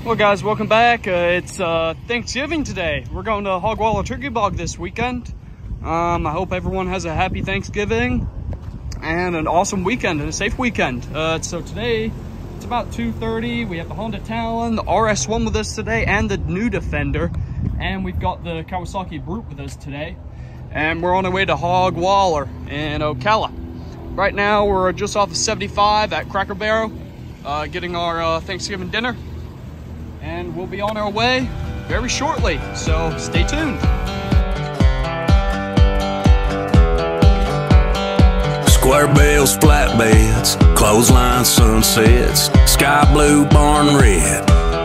Well guys, welcome back. It's Thanksgiving today. We're going to Hog Waller Turkey Bog this weekend. I hope everyone has a happy Thanksgiving and an awesome weekend and a safe weekend. So today, it's about 2:30. We have the Honda Talon, the RS1 with us today, and the new Defender. And we've got the Kawasaki Brute with us today. And we're on our way to Hog Waller in Ocala. Right now, we're just off of 75 at Cracker Barrel, getting our Thanksgiving dinner. And we'll be on our way very shortly, so stay tuned. Square bales, flatbeds, clothesline sunsets, sky blue, barn red.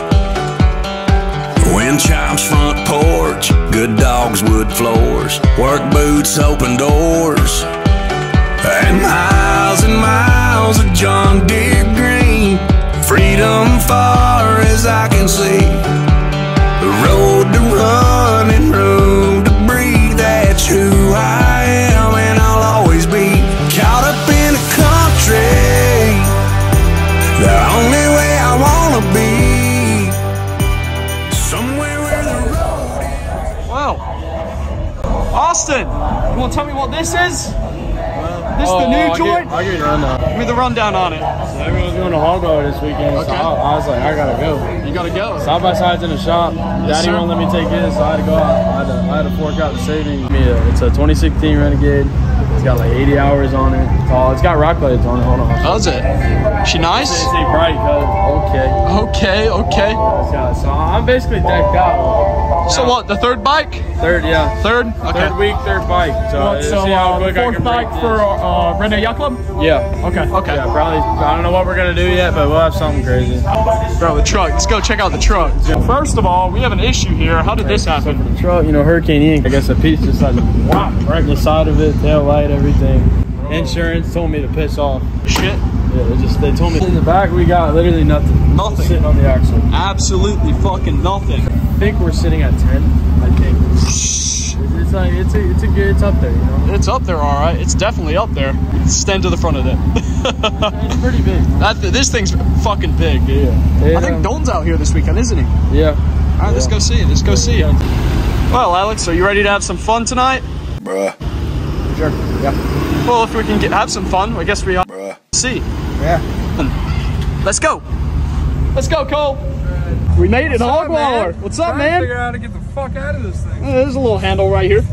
Wind chimes, front porch, good dogs, wood floors, work boots, open doors, and miles of John Deere green. Freedom far as I can see, the road to run and room to breathe. That's who I am and I'll always be. Caught up in the country, the only way I wanna be. Somewhere where the road is. Well, Austin, you wanna tell me what this is? This is the new joint? I'll give you the rundown. Give me the rundown on it. So everyone's going to Hog Waller this weekend, Okay. so I was like, I gotta go. You gotta go. Side by side's in the shop. Daddy sir. won't let me take his, so I had to go out. I had to fork out the savings. It's a 2016 Renegade. It's got like 80 hours on it. It's got rock lights on it. Hold on. How's it? She nice? It's a bright color. Okay. Okay. So I'm basically decked out. So what, the third bike? Third, yeah. Third? Okay. Third week, third bike. So see how quick I fourth can bike break for this. Reno Yacht Club? Yeah. Okay. Yeah, probably. I don't know what we're gonna do yet, but we'll have something crazy. Bro, the truck. Let's go check out the truck. First of all, we have an issue here. How did this So happen? for the truck, Hurricane Ian, I guess a piece just like whop right in the side of it, tail light, everything. Insurance told me to piss off. Shit. Yeah, they told me in the back we got literally nothing. Nothing. Just sitting on the axle. Absolutely fucking nothing. I think we're sitting at 10. I think. It's like it's up there, It's up there, all right. It's definitely up there. Stand to the front of it. It's pretty big. This thing's fucking big, dude. Yeah. I think Dalton's out here this weekend, isn't he? Yeah. All right, let's go see it. Let's go see it. Well, Alex, are you ready to have some fun tonight? Bruh. Sure. Yeah. Well, if we can have some fun, I guess we are. Bruh. See. Yeah. Let's go. Let's go, Cole. We made it, Hog Waller. What's up, man? Figure out how to get the fuck out of this thing. There's a little handle right here.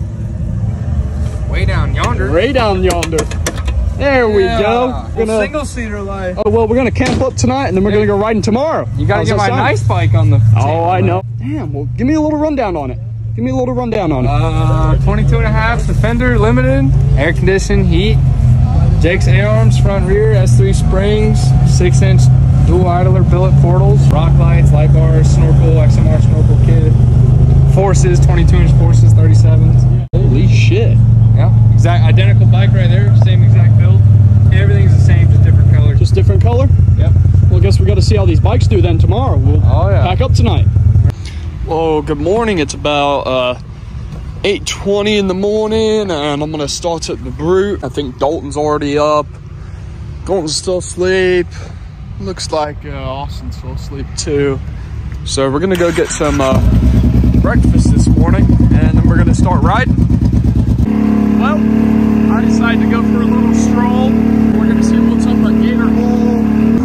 Way down yonder. Way down yonder. There we go. Single seater life. Oh, well, we're going to camp up tonight, and then we're going to go riding tomorrow. You gotta How's get that my sound? nice bike on the Oh, I know. Damn, well, give me a little rundown on it. Give me a little rundown on it. 22 and a half Defender Limited, air conditioned, heat, Jake's A-arms, front rear, S3 springs, 6-inch dual idler billet portals, rock lights, light bars, snorkel, XMR snorkel kit, forces, 22-inch forces, 37s. Holy shit. Yeah, exact identical bike right there, same exact build. Everything's the same, just different colors. Just different color? Yep. Well, I guess we got to see how these bikes do then tomorrow. We'll pack up tonight. Well, good morning. It's about 8:20 in the morning, and I'm gonna start at the Brute. I think Dalton's already up. Dalton's still asleep. Looks like Austin's still asleep too. So we're gonna go get some breakfast this morning, and then we're gonna start riding. Well, I decided to go for a little stroll. We're gonna see what's up at Gator Hole.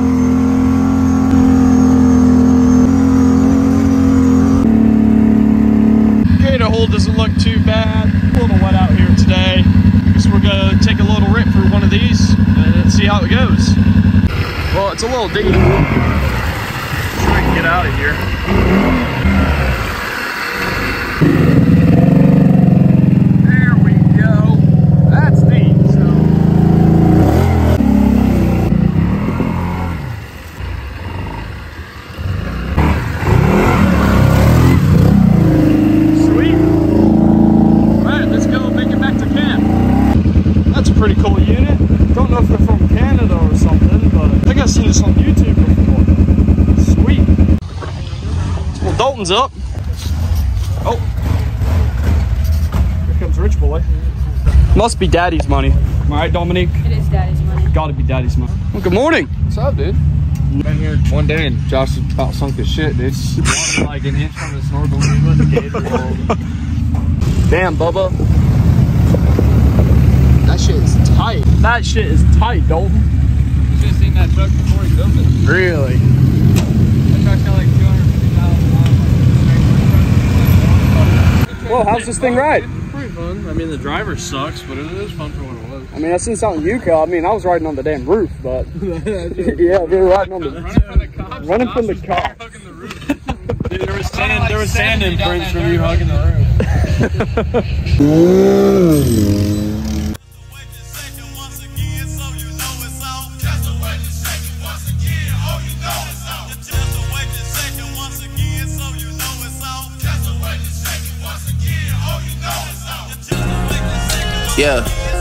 Gator Hole doesn't look too bad. A little wet out here today. Guess we're gonna take a little rip through one of these and see how it goes. Well, it's a little deep. Try and get out of here. There we go. That's deep. Sweet. All right, let's go make it back to camp. That's a pretty cool unit. Don't know if they're from Canada or something, but I think I've seen this on YouTube before. Sweet. Well, Dalton's up. Oh. Here comes Rich Boy. Must be Daddy's money. Am I right, Dominique? It is Daddy's money. Gotta be Daddy's money. Well, good morning. What's up, dude? Been here one day and Josh about sunk the shit, dude. Water like an inch from the snorkel. He let the gator roll. Damn, Bubba. That shit is tight. That shit is tight, Dalton. You should have seen that truck before he built it. Really? That truck's got like 250,000 miles. Well, how's this thing ride? Pretty fun. I mean, the driver sucks, but it is fun for what it was. I mean, I've seen something Yuka. I mean, I was riding on the damn roof, but yeah, we were riding on the running from the cops. Dude, there was sand imprints from you hugging the roof. Yeah,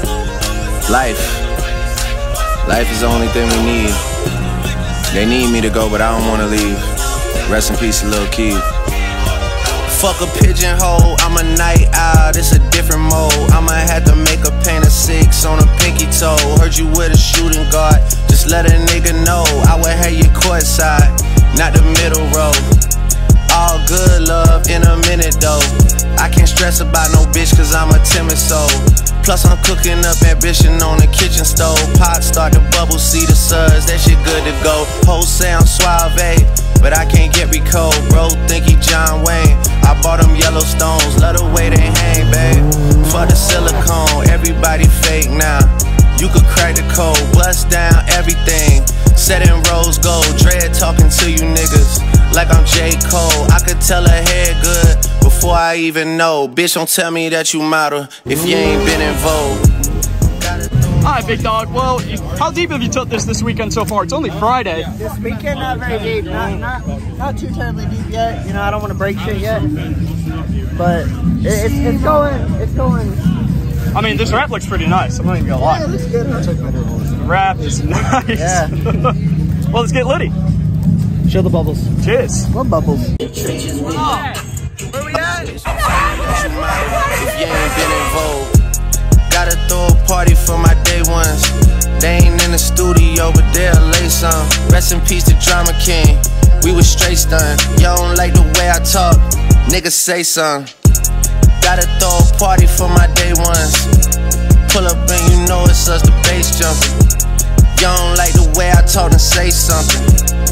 life is the only thing we need. They need me to go, but I don't wanna leave. Rest in peace, Lil' Keith. Fuck a pigeonhole, I'm a night owl, it's a different mode. I'ma have to make a paint of 6 on a pinky toe. Heard you with a shooting guard, just let a nigga know. I would have you courtside, not the middle row. All good love in a minute though. I can't stress about no bitch cause I'm a timid soul. Plus I'm cooking up ambition on the kitchen stove. Pot start to bubble, see the suds, that shit good to go. Whole sound suave, but I can't get recalled. Bro think he John Wayne, I bought them Yellowstones. Love the way they hang, babe. For the silicone, everybody fake now. You could crack the code, bust down everything. Set in rose gold, dread talking to you niggas like I'm J. Cole. I could tell her head good before I even know. Bitch, don't tell me that you model if you ain't been in vogue. Alright, big dog. Well, how deep have you took this weekend so far? It's only Friday. This weekend, not very deep. Not too terribly deep yet. You know, I don't want to break shit yet. But it's going. I mean, this wrap looks pretty nice. I'm not even gonna lie. Yeah, it looks good. The wrap is nice. Yeah. Well, let's get litty. Show the bubbles. Cheers. What bubbles? Where we at? If you ain't been in vogue. Gotta throw a party for my day ones. They ain't in the studio, but they'll lay some. Rest in peace to Drama King. We was straight stunned. Y'all don't like the way I talk. Niggas say something. Gotta throw a party for my day ones. Pull up and you know it's us, the bass jumping. Y'all don't like the way I talk and say something.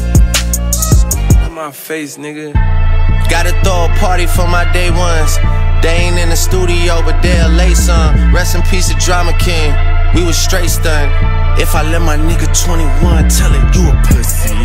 In my face, nigga. Gotta throw a party for my day ones. They ain't in the studio, but they'll lay some. Rest in peace to Drama King. We was straight stunned. If I let my nigga 21 tell it, you a pussy.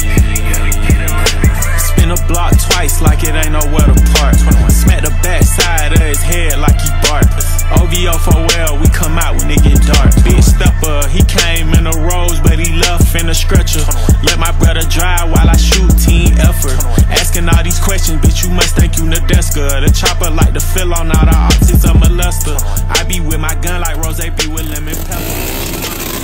Spin a block twice like it ain't nowhere to park. Smack the back side of his head like he barked. OVO for well, we come out when it get dark. Big stepper, he came in a rose, but he left in a stretcher. Let my brother drive while I shoot, team effort. Asking all these questions, bitch, you must think you Nadeska. The chopper like to fill on all the optics of molester. I be with my gun like Rose be with lemon pepper.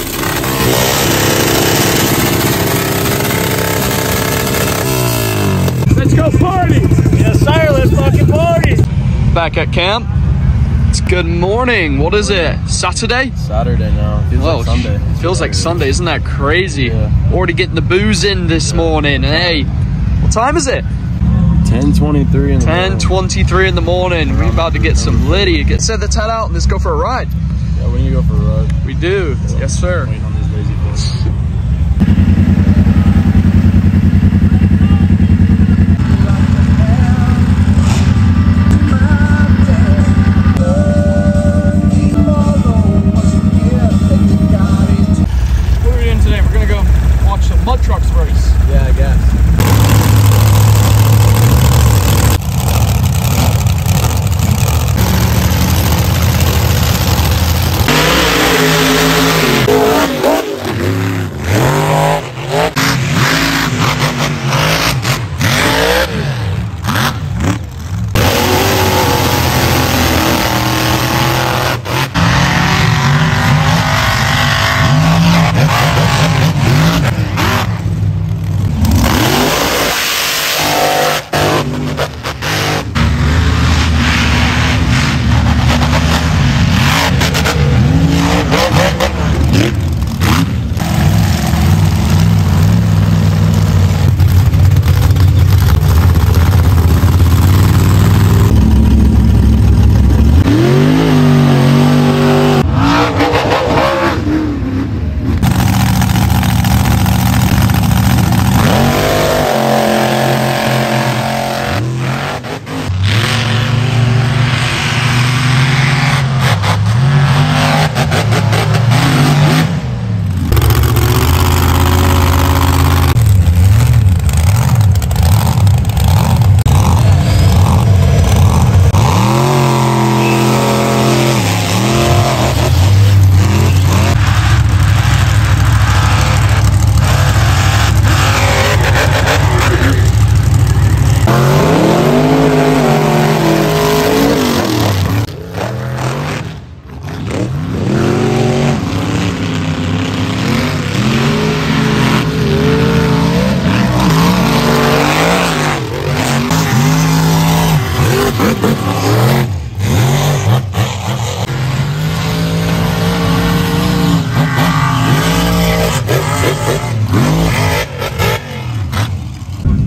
Let's go party! Yes, sir. Let's fucking party. Back at camp. It's good morning. What is it? Saturday? Saturday now. Feels like Sunday. Feels like Sunday. Isn't that crazy? Yeah. Already getting the booze in this morning. Hey, what time is it? 10:23 in the morning. 10:23 in the morning. We're about to get some litty. Set the tent out and let's go for a ride. Yeah, we need to go for a ride. We do. Yeah. Yes, sir. Waiting on these lazy folks. What are we doing today? We're gonna go watch the mud trucks race. Yeah, I guess.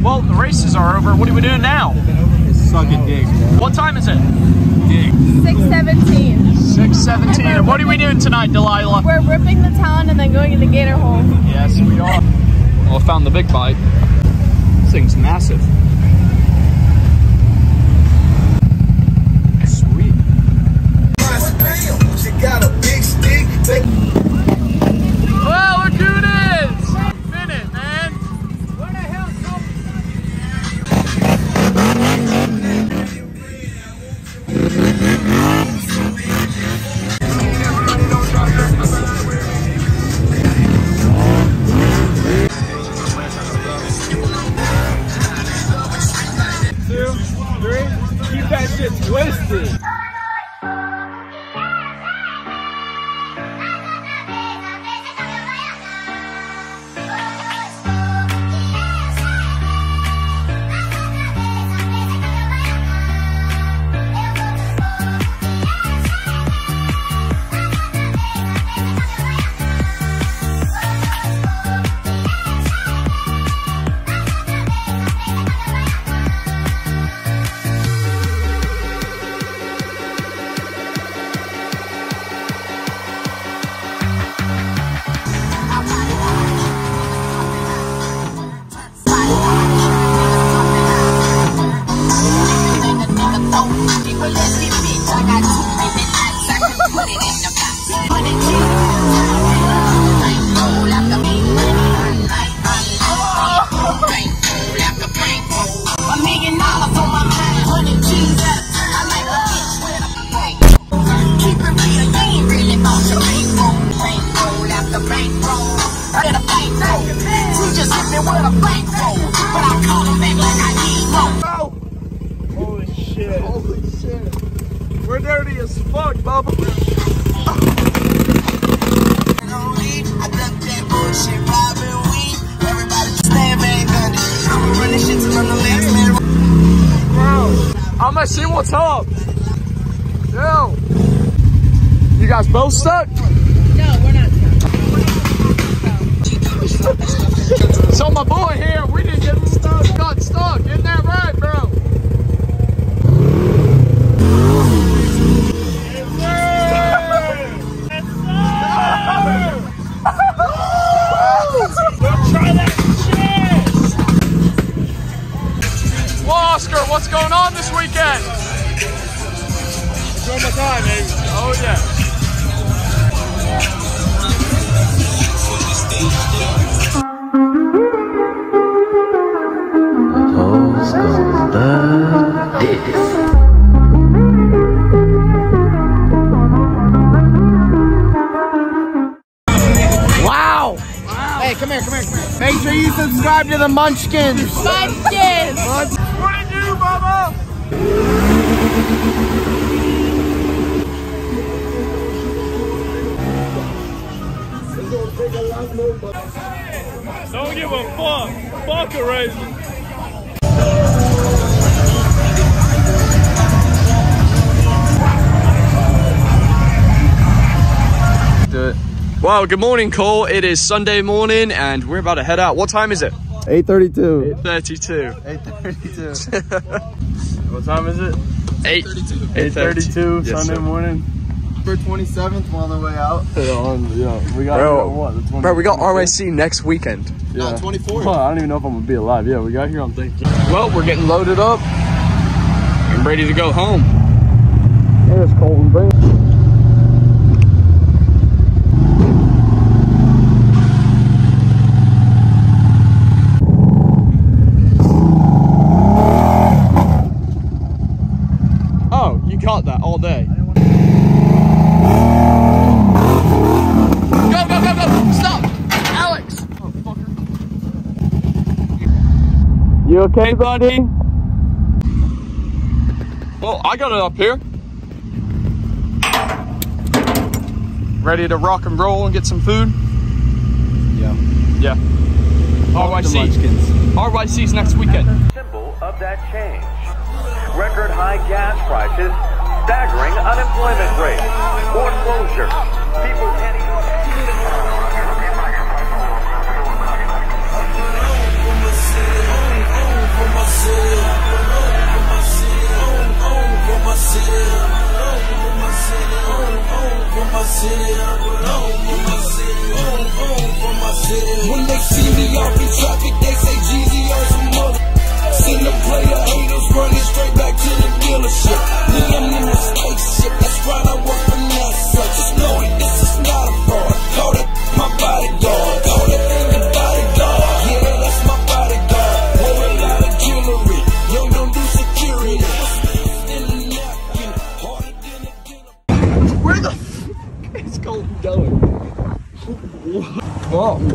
Well, the races are over. What are we doing now? Sucking dick. What time is it? 6:17. 6:17. And what are we doing tonight, Delilah? We're ripping the talon and then going in the gator hole. Yes, we are. Well, I found the big bite. This thing's massive. Sweet. She got a big stick. Well, look who it is! Minute, man. Where the hell's Keep that shit twisted. Holy shit. Holy shit. We're dirty as fuck, Bubba. I'm gonna see what's up. Yo. You guys both stuck? No, we're not stuck. So my boy here, we didn't get stuck. Got stuck. Isn't that right, bro? Try that shit. Well, Oscar, what's going on this weekend? Enjoy my time, baby. Oh yeah. Wow! Hey, come here. Make sure you subscribe to the Munchkins. Munchkins! What do you do, Bubba? Don't give a fuck. Fuck a raisin. Do it. Wow, good morning, Cole. It is Sunday morning and we're about to head out. What time is it? 8:32. 8:32. 8:32. What time is it? 8:32 Yes, Sunday sir. morning. For 27th, we're on the way out. Yeah, we got Bro, what? The 20th? Bro, we got RIC next weekend. Yeah. 24th. Well, I don't even know if I'm gonna be alive. Yeah, we got here on Thanksgiving. Well, we're getting loaded up and ready to go home. Here's Colton. Bring it. Oh, you caught that all day. Go, go, go, go! Stop! Alex! Oh, fucker. You okay, buddy? Well, I got it up here. Ready to rock and roll and get some food? Yeah. Yeah. RYC. RYC's next weekend. Symbol of that change. Record high gas prices, staggering unemployment rate, foreclosures. People can't even...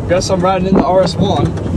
Guess I'm riding in the RS1.